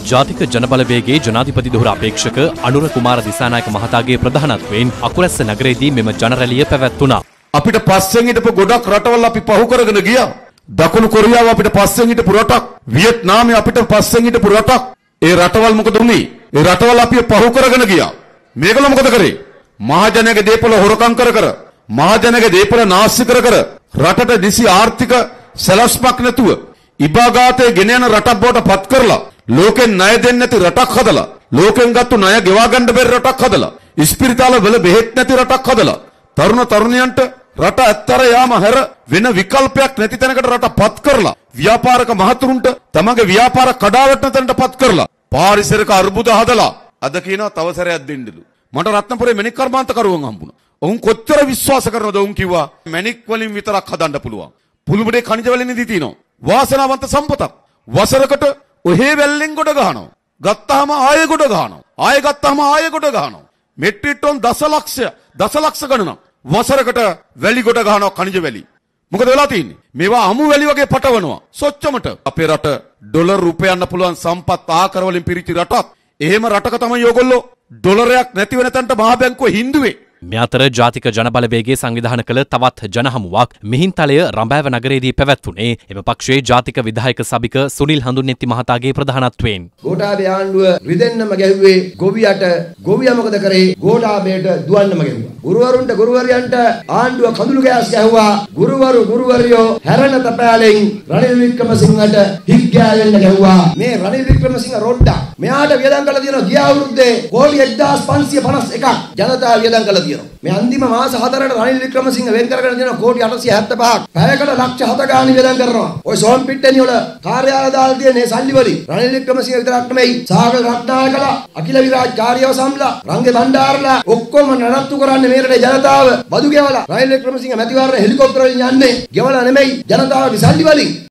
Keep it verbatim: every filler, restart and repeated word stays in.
ජාතික ජනබලවේගයේ ජනාධිපති ධුර අපේක්ෂක අනුර කුමාර දිසානායක මහතාගේ ප්‍රධානත්වයෙන් අකුරැස්ස නගරයේදී මෙම ජනරැළිය පැවැත්වුණා. අපිට පස්සෙන් හිටපු ගොඩක් රටවල් අපි පහු කරගෙන ගියා. දකුණු කොරියාව අපිට පස්සෙන් හිටපු රටක්, වියට්නාමය අපිට පස්සෙන් හිටපු රටක්. ඒ රටවල් මොකද වුනේ? ඒ රටවල් අපි පහු කරගෙන ගියා. මේගොල්ලෝ මොකද කරේ? මහජනයාගේ දේපොළ හොරකම් කර කර, මහජනයාගේ දේපොළ නාස්ති කර කර, රටට නිසි ආර්ථික සැලැස්මක් නැතුව ඉබාගාතේ ගෙන යන රටක් බවට පත් කරලා, ලෝකෙන් ණය දෙන්නේ නැති රටක් හදලා, ලෝකෙන් ගත්තු ණය ගෙවා ගන්න බැරි රටක් හදලා, ඉස්පිරිතාල වල බෙහෙත් නැති රටක් හදලා, තරුණ තරුණියන්ට රට ඇත්තර යාම හැර වෙන විකල්පයක් නැති තැනකට රට පත් කරලා, ව්‍යාපාරක මහතුරුන්ට තමගේ ව්‍යාපාර කඩාවැටෙන තැනට පත් කරලා, පාරිසරික අර්බුද හදලා අද කියනවා තව සැරයක් දෙන්නලු. මට රත්නපුරේ මැණික් කර්මාන්තකරුවන් හම්බුණා. ඔවුන් කොච්චර විශ්වාස කරනවද? ඔවුන් කිව්වා මැණික් වලින් විතරක් හදන්න පුළුවන්. පුළුමුඩේ khනිජ වලින් ඉදි තියෙනවා. වාසනාවන්ත සම්පතක්. වසරකට ඔහේ වැල්ලෙන් ගොඩ ගහනවා. ගත්තාම ආයෙ ගොඩ ගහනවා. ආයෙ ගත්තාම ආයෙ ගොඩ ගහනවා. මෙට්‍රික් ටන් දසලක්ෂ දසලක්ෂ ගණනක් වසරකට වැලි ගොඩ ගහනවා khනිජ වැලි. මොකද වෙලා තියෙන්නේ? මේවා අමු වැලි වගේ පටවනවා. සොච්චමට අපේ රට ඩොලර් රුපියල්න්න පුළුවන් සම්පත් ආකාර වලින් පිරිච්ච රටක්. එහෙම රටක තමයි ඔයගොල්ලෝ ඩොලරයක් නැති වෙන තැනට මහා බැංකුව හින්දුවේ. මේ අතර ජාතික ජනබලවේගයේ සංවිධානය කළ තවත් ජනහමුවක් මිහින්තලය රඹෑව නගරයේදී පැවැත්වුණේ එම පක්ෂයේ ජාතික විධායක සභික සුනිල් හඳුන්නෙත්ති මහතාගේ ප්‍රධානත්වයෙන්. ගෝඨාභය ආණ්ඩුව රිදෙන්නම ගැහුවේ ගොවියට, ගොවියා මොකද කරේ? ගෝඨාභයට දුවන්නම ගැහුවා. ගුරුවරුන්ට ගුරුවරයන්ට ආණ්ඩුව කඳුළු ගෑස් ගැහුවා. ගුරුවරු ගුරුවරියෝ හැරෙන තපෑලෙන් රනිල් වික්‍රමසිංහට හික් ගෑවෙන්න ගැහුවා. මේ රනිල් වික්‍රමසිංහ රොඩ්ඩා මෙයාට වියදම් කළ තියෙනවා ගිය අවුරුද්දේ කෝටි එක්දාස් පන්සිය පනස් එකක් ජනතාව වියදම් කළා. මේ අන්තිම මාස හතරට රනිල් වික්‍රමසිංහ වෙන් කරගෙන දෙන කෝටි අටසිය හැත්තෑ පහක් පැයකට ලක්ෂ හත ගාණක් වියදම් කරනවා. ඔය සෝම් පිට්ටනිය වල කාර්යාලය දාලා තියෙන මේ සල්ලි වලින් රනිල් වික්‍රමසිංහ විතරක් නෙමෙයි, සාගර රත්නායකලා, අකිල විරාජ් කාර්යවසම්ලා, රංගේ බණ්ඩාරලා ඔක්කොම නඩත්තු කරන්නේ මේ රටේ ජනතාව බදු ගෙවලා. රනිල් වික්‍රමසිංහ මැතිවරණ හෙලිකොප්ටර වලින් යන්නේ ගෙවලා නෙමෙයි, ජනතාවගේ සල්ලි වලින්.